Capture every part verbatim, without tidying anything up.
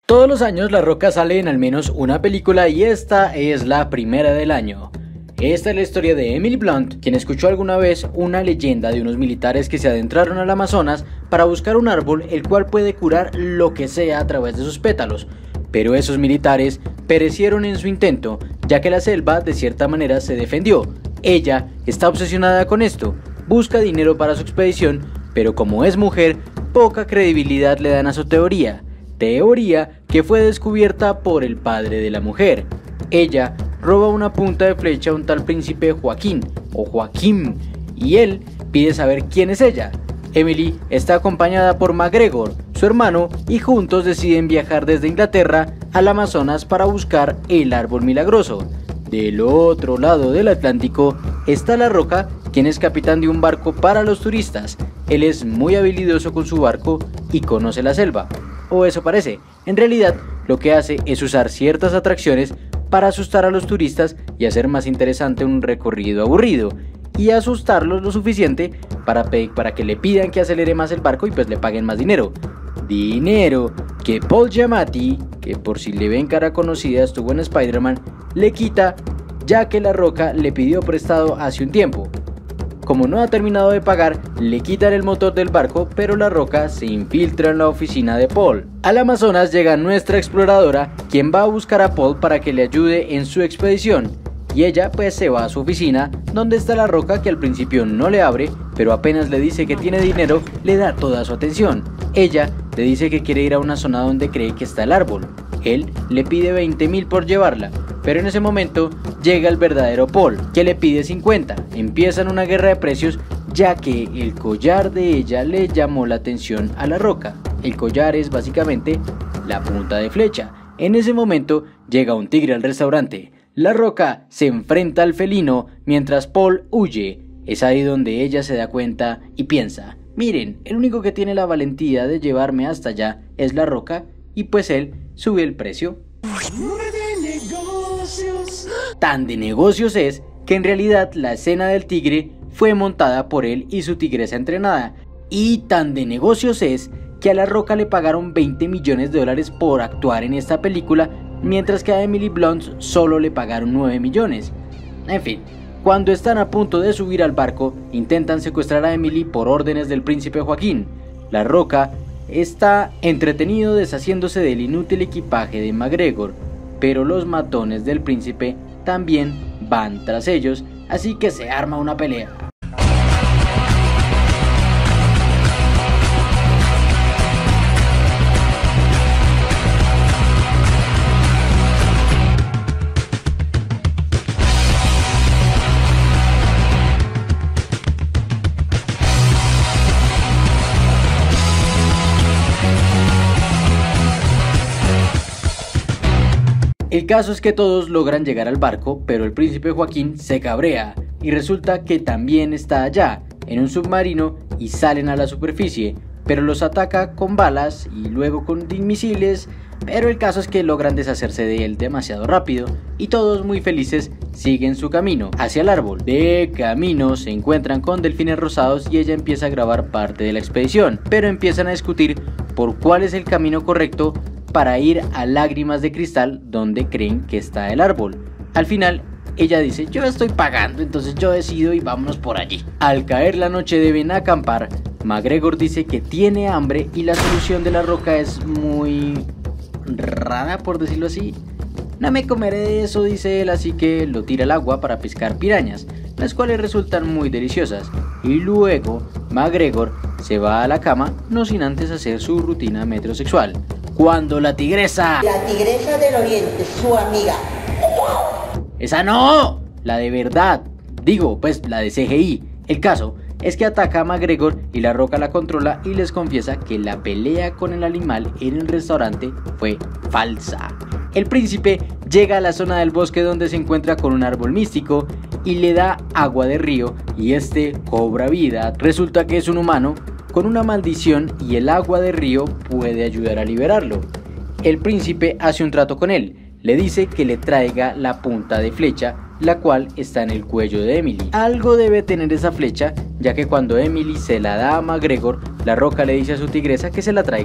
Todos los años La Roca sale en al menos una película y esta es la primera del año. Esta es la historia de Emily Blunt, quien escuchó alguna vez una leyenda de unos militares que se adentraron al Amazonas para buscar un árbol el cual puede curar lo que sea a través de sus pétalos. Pero esos militares perecieron en su intento, ya que la selva de cierta manera se defendió. Ella está obsesionada con esto, busca dinero para su expedición, pero como es mujer, poca credibilidad le dan a su teoría. Teoría que fue descubierta por el padre de la mujer. Ella roba una punta de flecha a un tal príncipe Joaquín o Joaquín y él pide saber quién es ella. Emily está acompañada por MacGregor, su hermano, y juntos deciden viajar desde Inglaterra al Amazonas para buscar el árbol milagroso. Del otro lado del Atlántico está La Roca, quien es capitán de un barco para los turistas. Él es muy habilidoso con su barco y conoce la selva. O eso parece. En realidad, lo que hace es usar ciertas atracciones para asustar a los turistas y hacer más interesante un recorrido aburrido, y asustarlos lo suficiente para, para que le pidan que acelere más el barco y pues le paguen más dinero. Dinero que Paul Giamatti, que por si le ven cara conocida estuvo en Spider-Man, le quita, ya que La Roca le pidió prestado hace un tiempo. Como no ha terminado de pagar, le quitan el motor del barco, pero La Roca se infiltra en la oficina de Paul. Al Amazonas llega nuestra exploradora, quien va a buscar a Paul para que le ayude en su expedición. Y ella pues se va a su oficina, donde está La Roca, que al principio no le abre, pero apenas le dice que tiene dinero, le da toda su atención. Ella le dice que quiere ir a una zona donde cree que está el árbol. Él le pide veinte mil por llevarla, pero en ese momento llega el verdadero Paul, que le pide cincuenta. Empiezan una guerra de precios, ya que el collar de ella le llamó la atención a La Roca. El collar es básicamente la punta de flecha. En ese momento llega un tigre al restaurante. La Roca se enfrenta al felino mientras Paul huye. Es ahí donde ella se da cuenta y piensa: miren, el único que tiene la valentía de llevarme hasta allá es La Roca, y pues él sube el precio. Tan de negocios es que en realidad la escena del tigre fue montada por él y su tigresa entrenada. Y tan de negocios es que a La Roca le pagaron veinte millones de dólares por actuar en esta película, mientras que a Emily Blunt solo le pagaron nueve millones. En fin, cuando están a punto de subir al barco, intentan secuestrar a Emily por órdenes del príncipe Joaquín. La Roca está entretenido deshaciéndose del inútil equipaje de MacGregor, pero los matones del príncipe también van tras ellos, así que se arma una pelea. El caso es que todos logran llegar al barco, pero el príncipe Joaquín se cabrea y resulta que también está allá, en un submarino, y salen a la superficie, pero los ataca con balas y luego con misiles, pero el caso es que logran deshacerse de él demasiado rápido y todos muy felices siguen su camino hacia el árbol. De camino se encuentran con delfines rosados y ella empieza a grabar parte de la expedición, pero empiezan a discutir por cuál es el camino correcto para ir a Lágrimas de Cristal, donde creen que está el árbol. Al final, ella dice: yo estoy pagando, entonces yo decido y vámonos por allí. Al caer la noche deben acampar. MacGregor dice que tiene hambre y la solución de La Roca es muy rara, por decirlo así. No me comeré de eso, dice él, así que lo tira al agua para pescar pirañas, las cuales resultan muy deliciosas. Y luego MacGregor se va a la cama, no sin antes hacer su rutina metrosexual. Cuando la tigresa... La tigresa del oriente, su amiga. ¡Esa no! La de verdad. Digo, pues la de C G I. El caso es que ataca a MacGregor y La Roca la controla y les confiesa que la pelea con el animal en el restaurante fue falsa. El príncipe llega a la zona del bosque donde se encuentra con un árbol místico y le da agua de río y este cobra vida. Resulta que es un humano con una maldición y el agua de río puede ayudar a liberarlo. El príncipe hace un trato con él, le dice que le traiga la punta de flecha, la cual está en el cuello de Emily. Algo debe tener esa flecha, ya que cuando Emily se la da a MacGregor, La Roca le dice a su tigresa que se la traiga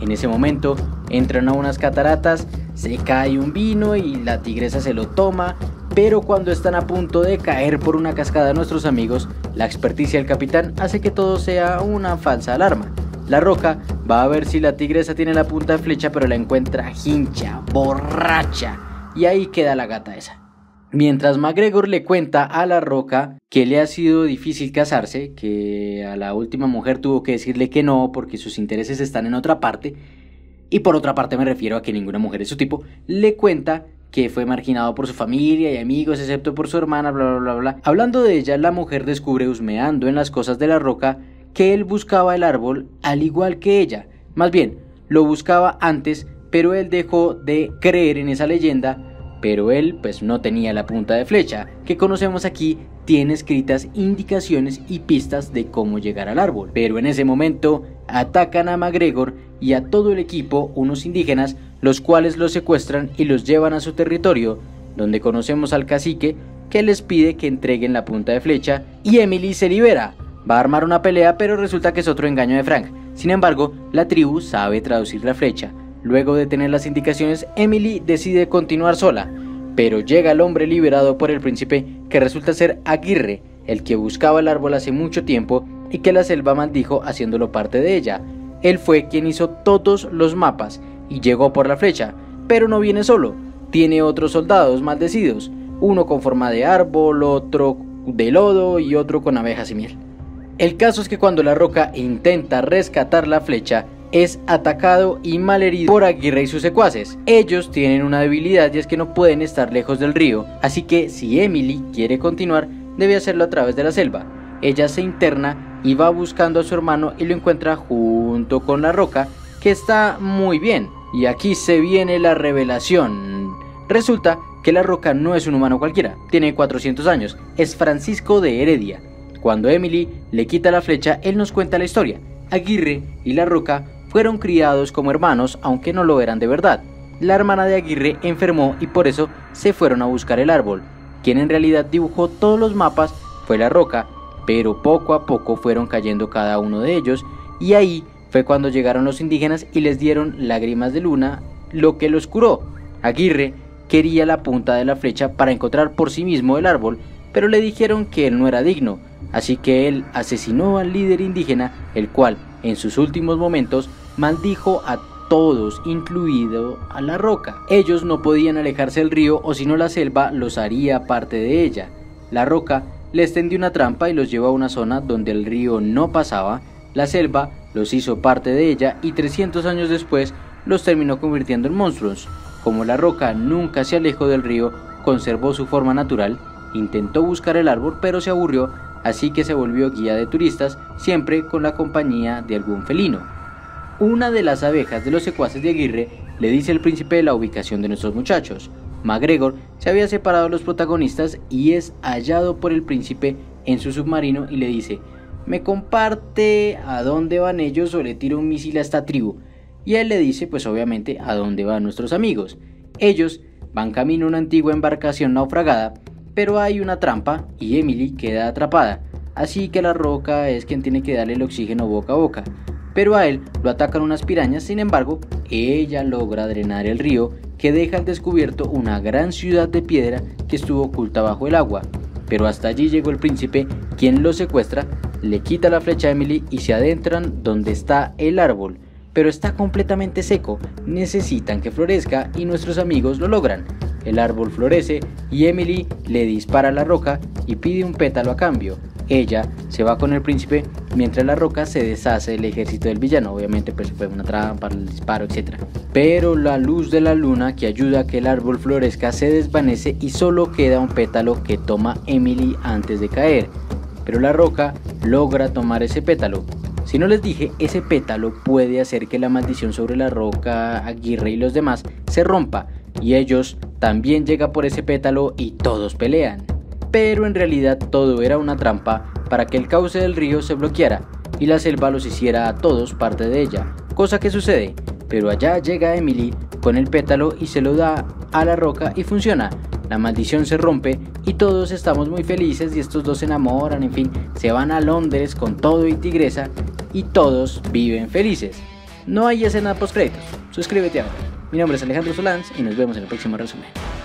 En ese momento entran a unas cataratas, se cae un vino y la tigresa se lo toma, pero cuando están a punto de caer por una cascada nuestros amigos, la experticia del capitán hace que todo sea una falsa alarma. La Roca va a ver si la tigresa tiene la punta de flecha, pero la encuentra hincha, borracha, y ahí queda la gata esa. Mientras McGregor le cuenta a La Roca que le ha sido difícil casarse, que a la última mujer tuvo que decirle que no porque sus intereses están en otra parte, y por otra parte me refiero a que ninguna mujer es su tipo, le cuenta que fue marginado por su familia y amigos, excepto por su hermana, bla bla bla bla. Hablando de ella, la mujer descubre, husmeando en las cosas de La Roca, que él buscaba el árbol al igual que ella. Más bien, lo buscaba antes, pero él dejó de creer en esa leyenda. Pero él pues no tenía la punta de flecha, que conocemos aquí tiene escritas indicaciones y pistas de cómo llegar al árbol. Pero en ese momento atacan a McGregor y a todo el equipo unos indígenas, los cuales los secuestran y los llevan a su territorio, donde conocemos al cacique, que les pide que entreguen la punta de flecha, y Emily se libera. Va a armar una pelea, pero resulta que es otro engaño de Frank. Sin embargo, la tribu sabe traducir la flecha. Luego de tener las indicaciones, Emily decide continuar sola, pero llega el hombre liberado por el príncipe, que resulta ser Aguirre, el que buscaba el árbol hace mucho tiempo y que la selva maldijo haciéndolo parte de ella. Él fue quien hizo todos los mapas y llegó por la flecha, pero no viene solo, tiene otros soldados maldecidos, uno con forma de árbol, otro de lodo y otro con abejas y miel. El caso es que cuando La Roca intenta rescatar la flecha, es atacado y malherido por Aguirre y sus secuaces. Ellos tienen una debilidad y es que no pueden estar lejos del río, así que si Emily quiere continuar, debe hacerlo a través de la selva. Ella se interna y va buscando a su hermano y lo encuentra junto con La Roca, que está muy bien. Y aquí se viene la revelación. Resulta que La Roca no es un humano cualquiera, tiene cuatrocientos años, es Francisco de Heredia. Cuando Emily le quita la flecha, él nos cuenta la historia. Aguirre y La Roca fueron criados como hermanos, aunque no lo eran de verdad. La hermana de Aguirre enfermó y por eso se fueron a buscar el árbol. Quien en realidad dibujó todos los mapas fue La Roca, pero poco a poco fueron cayendo cada uno de ellos, y ahí fue cuando llegaron los indígenas y les dieron lágrimas de luna, lo que los curó. Aguirre quería la punta de la flecha para encontrar por sí mismo el árbol, pero le dijeron que él no era digno, así que él asesinó al líder indígena, el cual en sus últimos momentos maldijo a todos, incluido a La Roca. Ellos no podían alejarse del río, o si no la selva los haría parte de ella. La Roca les tendió una trampa y los llevó a una zona donde el río no pasaba. La selva los hizo parte de ella y trescientos años después los terminó convirtiendo en monstruos. Como La Roca nunca se alejó del río, conservó su forma natural, intentó buscar el árbol pero se aburrió, así que se volvió guía de turistas, siempre con la compañía de algún felino. Una de las abejas de los secuaces de Aguirre le dice al príncipe la ubicación de nuestros muchachos. McGregor se había separado de los protagonistas y es hallado por el príncipe en su submarino y le dice: ¿me comparte a dónde van ellos o le tiro un misil a esta tribu? Y él le dice pues obviamente a dónde van nuestros amigos. Ellos van camino a una antigua embarcación naufragada, pero hay una trampa y Emily queda atrapada, así que La Roca es quien tiene que darle el oxígeno boca a boca. Pero a él lo atacan unas pirañas, sin embargo, ella logra drenar el río, que deja al descubierto una gran ciudad de piedra que estuvo oculta bajo el agua. Pero hasta allí llegó el príncipe, quien lo secuestra, le quita la flecha a Emily y se adentran donde está el árbol. Pero está completamente seco, necesitan que florezca y nuestros amigos lo logran. El árbol florece y Emily le dispara a La Roca y pide un pétalo a cambio. Ella se va con el príncipe mientras La Roca se deshace del ejército del villano. Obviamente pues fue una trampa, el disparo, etcétera. Pero la luz de la luna que ayuda a que el árbol florezca se desvanece y solo queda un pétalo que toma Emily antes de caer. Pero La Roca logra tomar ese pétalo. Si no les dije, ese pétalo puede hacer que la maldición sobre La Roca, Aguirre y los demás se rompa, y ellos también llegan por ese pétalo y todos pelean. Pero en realidad todo era una trampa para que el cauce del río se bloqueara y la selva los hiciera a todos parte de ella, cosa que sucede. Pero allá llega Emily con el pétalo y se lo da a La Roca y funciona. La maldición se rompe y todos estamos muy felices y estos dos se enamoran, en fin, se van a Londres con todo y tigresa y todos viven felices. No hay escena post créditos. Suscríbete ahora. Mi nombre es Alejandro Solans y nos vemos en el próximo resumen.